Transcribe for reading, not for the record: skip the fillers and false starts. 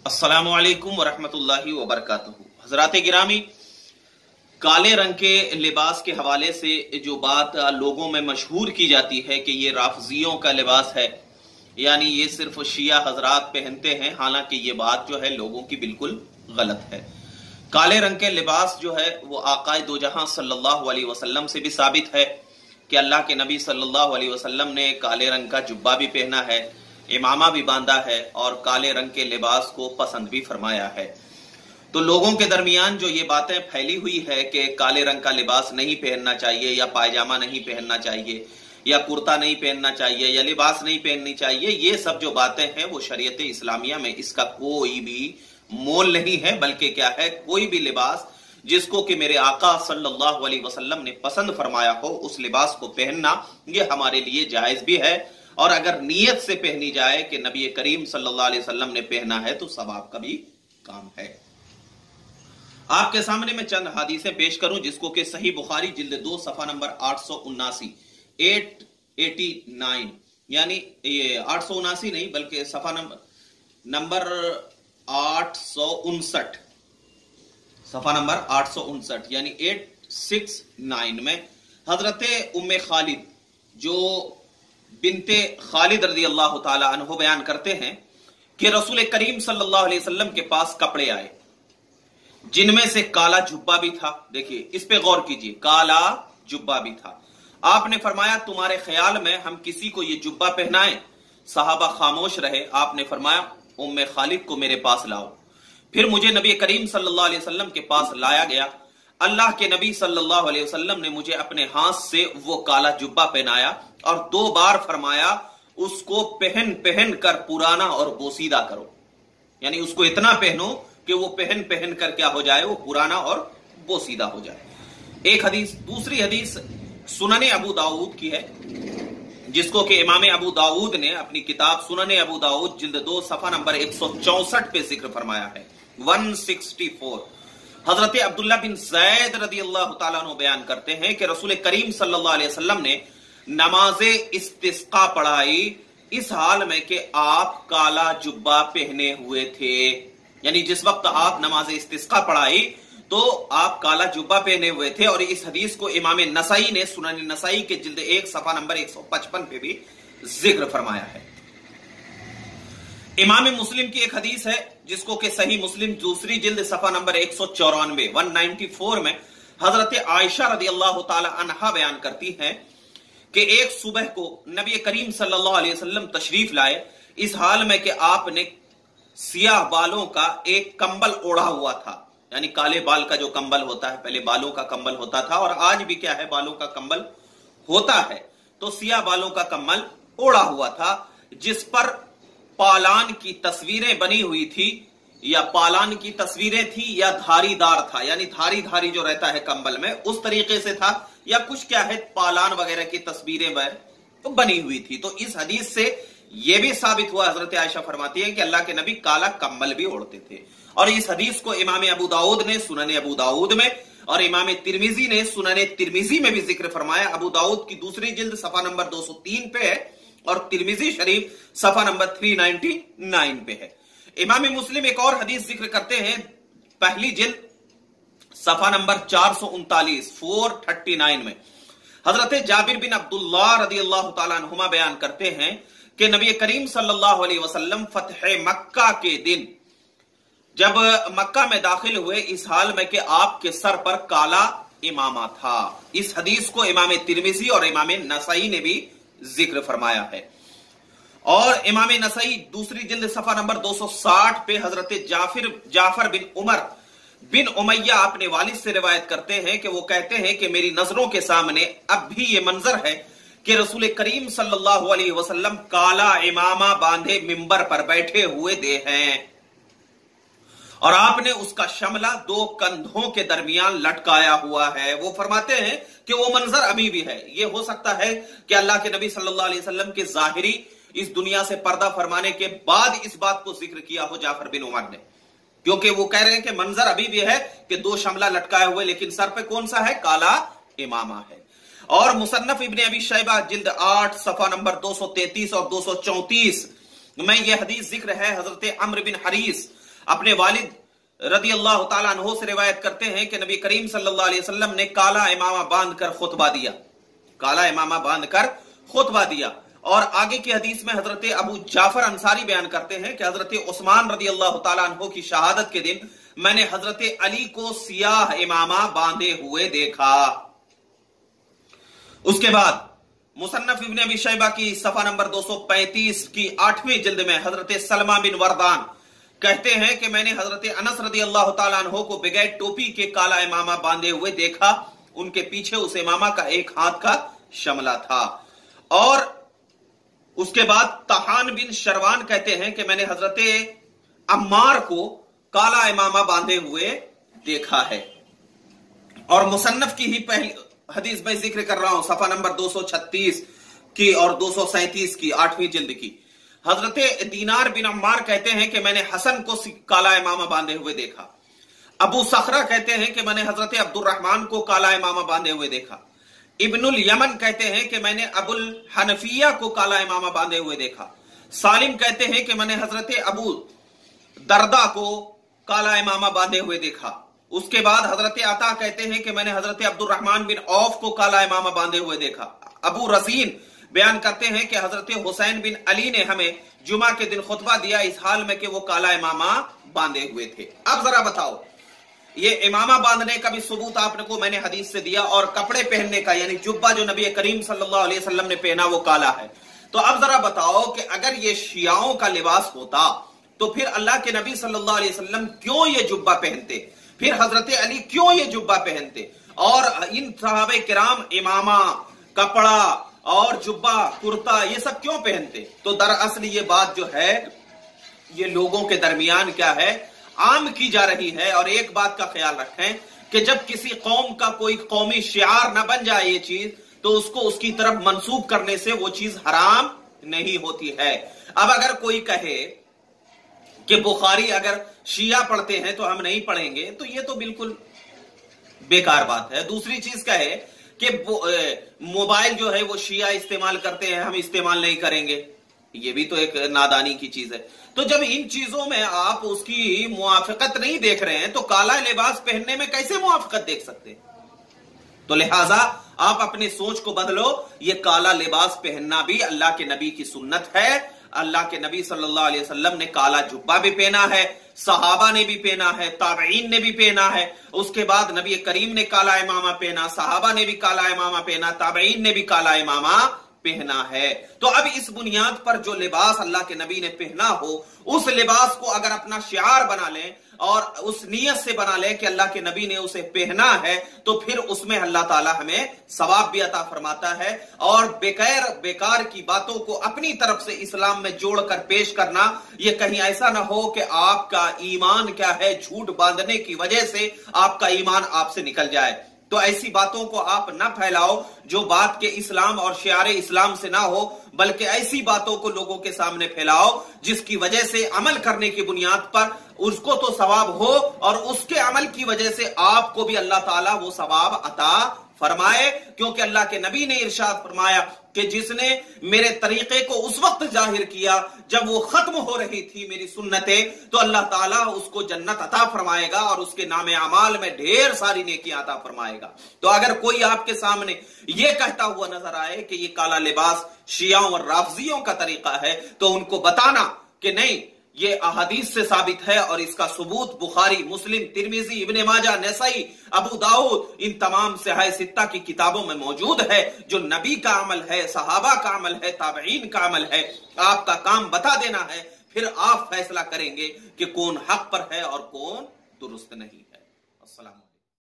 अस्सलामु अलैकुम वरहमतुल्लाहि वबरकातुहू। हजरात गिरामी, काले रंग के लिबास के हवाले से जो बात लोगों में मशहूर की जाती है कि ये राफजियों का लिबास है, यानी ये सिर्फ शिया हजरात पहनते हैं, हालांकि ये बात जो है लोगों की बिल्कुल गलत है। काले रंग के लिबास जो है वो आकाए दो जहां सल्लल्लाहु अलैहि वसल्लम से भी साबित है कि अल्लाह के नबी सल्लल्लाहु अलैहि वसल्लम ने काले रंग का जुब्बा भी पहना है, इमामा भी बांधा है और काले रंग के लिबास को पसंद भी फरमाया है। तो लोगों के दरमियान जो ये बातें फैली हुई है कि काले रंग का लिबास नहीं पहनना चाहिए या पायजामा नहीं पहनना चाहिए या कुर्ता नहीं पहनना चाहिए या लिबास नहीं पहननी चाहिए, ये सब जो बातें हैं वो शरीयत इस्लामिया में इसका कोई भी मोल नहीं है, बल्कि क्या है, कोई भी लिबास जिसको कि मेरे आका सल्लल्लाहु अलैहि वसल्लम ने पसंद फरमाया हो उस लिबास को पहनना ये हमारे लिए जायज भी है। और अगर नीयत से पहनी जाए कि नबी करीम सल्लल्लाहु अलैहि वसल्लम ने पहना है तो सवाब का भी काम है। आपके सामने मैं चंद हदीसें पेश करूं जिसको कि सही बुखारी जिल्द 2 सफा नंबर 879 889, यानी ये 879 नहीं बल्कि सफा नंबर 859, सफा नंबर 859 यानी 869 में हजरत उम्मे खालिद जो बिनते खालिद रज़ी अल्लाह ताला अन्हो बयान करते हैं कि रसूल करीम सल्लल्लाहु अलैहि वसल्लम के पास कपड़े आए जिनमें से काला जुब्बा भी था। देखिए, इस पे गौर कीजिए, काला जुब्बा भी था। आपने फरमाया तुम्हारे ख्याल में हम किसी को ये जुब्बा पहनाएं? सहाबा खामोश रहे। आपने फरमाया उम्मे खालिद को मेरे पास लाओ। फिर मुझे नबी करीम सल्लल्लाहु अलैहि वसल्लम के पास लाया गया। अल्लाह के नबी सल्लल्लाहु अलैहि वसल्लम ने मुझे अपने हाथ से वो काला जुब्बा पहनाया और 2 बार फरमाया उसको पहन पहन कर पुराना और बोसीदा करो, यानी उसको इतना पहनो कि वो पहन पहन कर क्या हो जाए, वो पुराना और बोसीदा हो जाए। एक हदीस। दूसरी हदीस सुनने अबू दाऊद की है जिसको कि इमाम अबू दाऊद ने अपनी किताब सुनने अबू दाऊद जिल्द 2 सफा नंबर 164 पे जिक्र फरमाया है, 164। हजरत अब्दुल्ला बिन ज़ैद रदियल्लाहु ताला अन्हु बयान करते हैं कि रसूल करीम सल्लल्लाहु अलैहि वसल्लम ने नमाज़े इस्तिस्का पढ़ाई इस हाल में कि आप काला जुब्बा पहने हुए थे, यानी जिस वक्त आप नमाज़े इस्तिस्का पढ़ाई तो आप काला जुब्बा पहने हुए थे। और इस हदीस को इमाम नसाई ने सुनन नसाई के जिल्द 1 सफा नंबर 155 पे भी जिक्र फरमाया है। इमाम मुस्लिम की एक हदीस है जिसको कि सही मुस्लिम दूसरी जिल्द सफा नंबर 194 194 में हजरत आयशा रदियल्लाहु ताला अन्हा बयान करती हैं कि एक सुबह को नबी करीम सल्लल्लाहु अलैहि वसल्लम तशरीफ लाए इस हाल में कि आपने सियाह बालों का एक कंबल ओढ़ा हुआ था, यानी काले बाल का जो कंबल होता है, पहले बालों का कंबल होता था और आज भी क्या है, बालों का कंबल होता है। तो सियाह बालों का कंबल ओढ़ा हुआ था जिस पर पालान की तस्वीरें बनी हुई थी, या पालान की तस्वीरें थी या धारीदार था, यानी धारी धारी जो रहता है कंबल में उस तरीके से था, या कुछ क्या है पालान वगैरह की तस्वीरें तो बनी हुई थी। तो इस हदीस से यह भी साबित हुआ, हजरत आयशा फरमाती है कि अल्लाह के नबी काला कंबल भी ओढ़ते थे। और इस हदीस को इमाम अबू दाऊद ने सुनने अबू दाऊद में और इमाम तिरमिजी ने सुनने तिरमिजी में भी जिक्र फरमाया। अबू दाऊद की दूसरी जिल्द सफा नंबर 203 पे है और तिरमिजी शरीफ सफा नंबर 399 पे है। इमाम मुस्लिम एक और हदीस जिक्र करते हैं, पहली जिल्द सफा नंबर 439 439 में हजरत जाबिर बिन अब्दुल्लाह रदियल्लाहु ताला अन्हुमा बयान करते हैं कि नबी करीम सल्लल्लाहु अलैहि वसल्लम फतह मक्का के दिन जब मक्का में दाखिल हुए इस हाल में कि आपके सर पर काला इमामा था। इस हदीस को इमाम तिरमिजी और इमाम नसाई ने भी जिक्र फरमाया है। और इमाम नसाई दूसरी जिल्द सफा नंबर 260 पे हजरत जाफर बिन उमर बिन उमैया अपने वालिद से रिवायत करते हैं कि वो कहते हैं कि मेरी नजरों के सामने अब भी ये मंजर है कि रसूल करीम सल्लल्लाहु अलैहि वसल्लम काला इमामा बांधे मिंबर पर बैठे हुए दे हैं और आपने उसका शमला 2 कंधों के दरमियान लटकाया हुआ है। वो फरमाते हैं कि वो मंजर अभी भी है। ये हो सकता है कि अल्लाह के नबी सल्लल्लाहु अलैहि वसल्लम के जाहिरी इस दुनिया से पर्दा फरमाने के बाद इस बात को जिक्र किया हो जाफर बिन उमर ने, क्योंकि वो कह रहे हैं कि मंजर अभी भी है कि 2 शमला लटकाए हुए, लेकिन सर पे कौन सा है, काला इमामा है। और मुसन्नफ इब्ने अबी शैबा जिल्द 8 सफा नंबर 233 और 234 में यह हदीस जिक्र है। हजरत अम्र बिन हरीस अपने वालिद रदी अल्लाह ताला अन्हो से रिवायत करते हैं कि नबी करीम सल्लल्लाहु अलैहि वसल्लम ने काला इमामा बांधकर खुतबा दिया, काला इमामा बांधकर खुतबा दिया। और आगे की हदीस में हजरत अबू जाफर अंसारी बयान करते हैं कि हजरत उस्मान रदी अल्लाह ताला अन्हो की शहादत के दिन मैंने हजरत अली को सियाह इमामा बांधे हुए देखा। उसके बाद मुसन्नफ इब्ने अबी शैबा की सफा नंबर 235 की 8वीं जिल्द में हजरत सलमा बिन वरदान कहते हैं कि मैंने हजरत अनस रदी अल्लाह ताला अन्हो को बगैर टोपी के काला इमामा बांधे हुए देखा। उनके पीछे उस इमामा का एक हाथ का शमला था। और उसके बाद तहान बिन शरवान कहते हैं कि मैंने हजरत अम्मार को काला इमामा बांधे हुए देखा है। और मुसन्नफ की ही पहली हदीस में जिक्र कर रहा हूं, सफा नंबर 236 की और 237 की 8वीं जिल्द की, हजरत दीनार बिन अम्मार कहते हैं कि मैंने हसन को काला इमामा बांधे हुए देखा। अबू सखरा कहते हैं कि मैंने हजरत अब्दुर्रहमान को काला इमामा बांधे हुए देखा। इब्नुल यमन कहते हैं कि मैंने अबुल हनफिया को काला इमामा बांधे हुए देखा। सालिम कहते हैं कि मैंने हजरत अबू दरदा को काला इमामा बांधे हुए देखा। उसके बाद हजरत अता कहते हैं कि मैंने हजरत अब्दुर्रहमान बिन औफ को काला इमामा बांधे हुए देखा। अबू रसीन बयान करते हैं कि हजरत हुसैन बिन अली ने हमें जुमा के दिन खुतबा दिया इस हाल में कि वो काला इमामा बांधे हुए थे। अब जरा बताओ, ये इमामा बांधने का भी सबूत आपने को मैंने हदीस से दिया, और कपड़े पहनने का यानी जुब्बा जो नबी करीम सल्लल्लाहु अलैहि वसल्लम ने पहना वो काला है। तो अब जरा बताओ कि अगर ये शियाओं का लिबास होता तो फिर अल्लाह के नबी सल्लल्लाहु अलैहि वसल्लम क्यों ये जुब्बा पहनते, फिर हजरत अली क्यों ये जुब्बा पहनते, और इन सहाबे किराम इमामा, कपड़ा और जुब्बा, कुर्ता ये सब क्यों पहनते? तो दरअसल ये बात जो है ये लोगों के दरमियान क्या है, आम की जा रही है। और एक बात का ख्याल रखें कि जब किसी कौम का कोई कौमी शियार न बन जाए ये चीज, तो उसको उसकी तरफ मंसूब करने से वो चीज हराम नहीं होती है। अब अगर कोई कहे कि बुखारी अगर शिया पढ़ते हैं तो हम नहीं पढ़ेंगे, तो ये तो बिल्कुल बेकार बात है। दूसरी चीज कहे कि मोबाइल जो है वो शिया इस्तेमाल करते हैं, हम इस्तेमाल नहीं करेंगे, ये भी तो एक नादानी की चीज है। तो जब इन चीजों में आप उसकी मुआफिकत नहीं देख रहे हैं तो काला लिबास पहनने में कैसे मुआफिकत देख सकते हैं? तो लिहाजा आप अपनी सोच को बदलो। ये काला लिबास पहनना भी अल्लाह के नबी की सुन्नत है। अल्लाह के नबी सल्लल्लाहु अलैहि वसल्लम ने काला जुब्बा भी पहना है, सहाबा ने भी पहना है, ताबईन ने भी पहना है। उसके बाद नबी करीम ने काला इमामा पहना, सहाबा ने भी काला इमामा पहना, ताबईन ने भी काला इमामा पहना है। तो अब इस बुनियाद पर जो लिबास अल्लाह के नबी ने पहना हो, उस लिबास को अगर अपना शियार बना लें और उस नीयत से बना लें कि अल्लाह के नबी ने उसे पहना है, तो फिर उसमें अल्लाह ताला हमें सवाब भी अता फरमाता है। और बेकार की बातों को अपनी तरफ से इस्लाम में जोड़कर पेश करना, ये कहीं ऐसा ना हो कि आपका ईमान क्या है, झूठ बांधने की वजह से आपका ईमान आपसे निकल जाए। तो ऐसी बातों को आप न फैलाओ जो बात के इस्लाम और शियारे इस्लाम से ना हो, बल्कि ऐसी बातों को लोगों के सामने फैलाओ जिसकी वजह से अमल करने की बुनियाद पर उसको तो सवाब हो और उसके अमल की वजह से आपको भी अल्लाह ताला वो सवाब अता फरमाए। क्योंकि अल्लाह के नबी ने इरशाद फरमाया कि जिसने मेरे तरीके को उस वक्त जाहिर किया जब वो खत्म हो रही थी मेरी सुन्नतें, तो अल्लाह ताला उसको जन्नत अता फरमाएगा और उसके नामे अमाल में ढेर सारी नेकियां अता फरमाएगा। तो अगर कोई आपके सामने ये कहता हुआ नजर आए कि ये काला लिबास शियाओं और राफजियों का तरीका है, तो उनको बताना कि नहीं, ये अहादीस से साबित है और इसका सबूत बुखारी, मुस्लिम, तिरमिजी, इब्ने माजा, नसाई, अबू दाऊद, इन तमाम सिहाह सित्ता की किताबों में मौजूद है। जो नबी का अमल है, सहाबा का अमल है, ताबईन का अमल है। आपका काम बता देना है, फिर आप फैसला करेंगे कि कौन हक पर है और कौन दुरुस्त नहीं है। अस्सलाम।